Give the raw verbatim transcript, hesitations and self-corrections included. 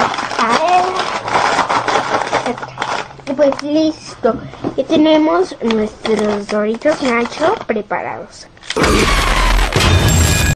a él. Y pues listo. Y tenemos nuestros Doritos Nacho preparados.